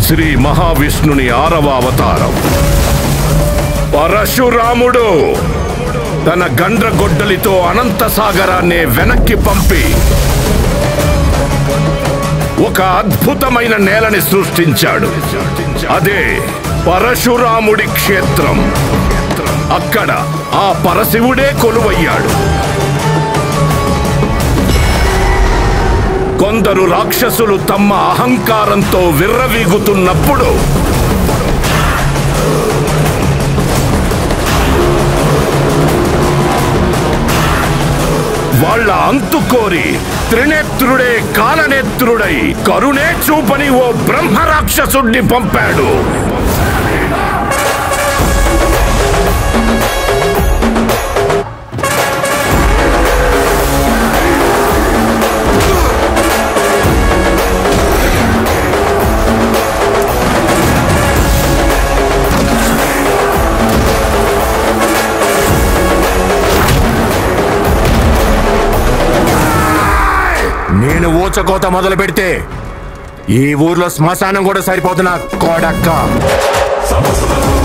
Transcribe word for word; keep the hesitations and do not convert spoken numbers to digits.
శ్రీ మహావిష్ణుని ఆరవ అవతారం పరశురాముడు తన గండ్రగొడ్డలితో అనంత సాగరాన్ని వెనక్కి పంపి ఒక అద్భుతమైన నేలని సృష్టించాడు. అదే పరశురాముడి క్షేత్రం. అక్కడ ఆ పరశివుడే కొలువయ్యాడు. కొందరు రాక్షసులు తమ అహంకారంతో విర్రవీగుతున్నప్పుడు వాళ్ళ అంతు కోరి త్రినేత్రుడే కాలనేత్రుడై కరుణే చూపని ఓ బ్రహ్మ రాక్షసుడిని పంపాడు. నేను ఊచకోత మొదలు పెడితే ఈ ఊర్లో శ్మశానం కూడా సరిపోతున్నా కోడక్క.